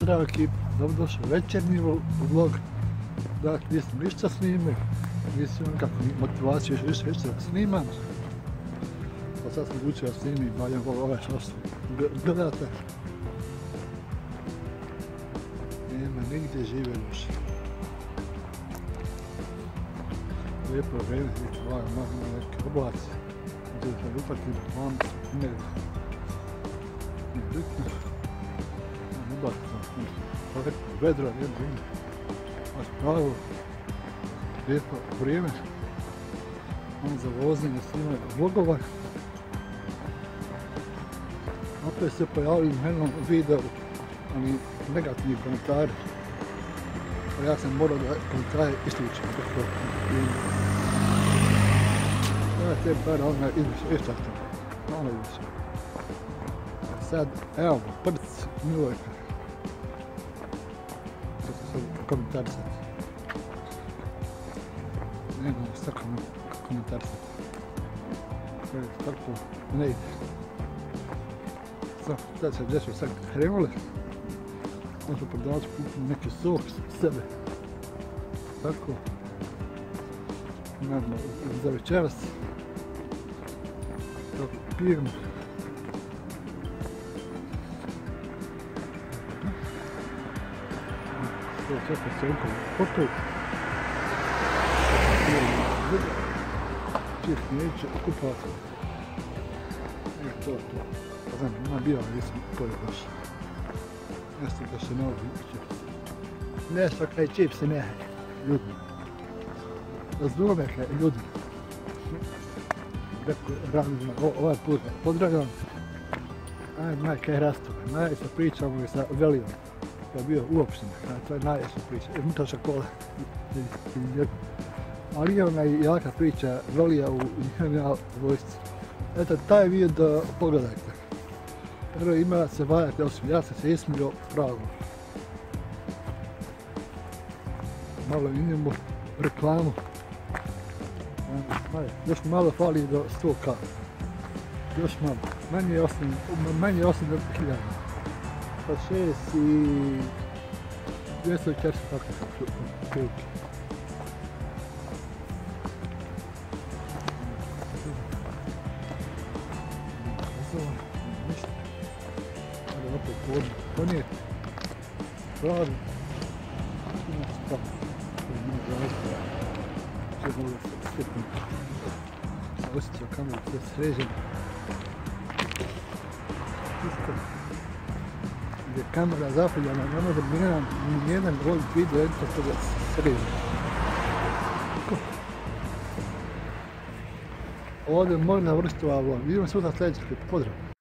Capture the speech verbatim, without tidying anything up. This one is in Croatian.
Zdravo ekipa, dobrodošli u večernji vlog. Dakle, nisam ništa snimio, nisam nikakvu motivaciju još više više da snimam. Pa sad sam učio da snimim, valjam ove što su gledate. Nema nigdje žive duše. Lijepo je vrijeme, vidite, valjam malo neke oblaci. Gdje se upatim, vam ne bitno. Oblaci sam, čovjek, vedro, jedno ime. Baš pravo, lijepo vrijeme. On za vozenje snimaju vlogova. Opet se pojavili u jednom videu, ali negativni komentari. Pa ja sam morao da komentare isključim. Sada te par odmah iščaktam. Malo više. Sad, evo, prc Milojka. To se sad komentarisati. Nemam šta komentarisati. Tako ne ide. Sad, sad se dešava, sad krenule. Možda prodavač kupim neki sok sebe. Tako. Naravno, za večeras. Tako pijem. Sve čekam se okolo popet. Čist neće kupati. I to je to. Pa znam, ima bio, ali nisam pored baš. Nešto da se ne ovdje čips. Nešto kaj čipsi ne, ljudi. Razume kaj ljudi. Rekao, radimo ovaj put, pozdravljam. Aj, maj kaj rastove, najviše pričamo i sa Velijom. Kad je bio u opštini, to je najviše priča, unutra škola. Ali je ona jaka priča Velija u njenoj vojsci. Eto, taj video pogledajte. Prvo ima se valjati, osim ja sam se ismio pravo. Malo idemo reklamu. Još malo fali do sto ka. Još malo. Manje je osam hiljada. Pa šest i dvjesto i četiristo tako prilike. Ništa. Ajde opet podne. Ponijeti. Pravi. Ima spavno. To je mnogo razpora. Sve mogu da se sjetnim. Sam osjećao kameru sve sređeno. Isto. Gdje je kamera zapiljana, ne može mijenjati ni jedan gol video, jedno to da se sređeno. Ovdje moram navršiti ovaj vlog. Vidimo se u sljedećeg. Pozdrav!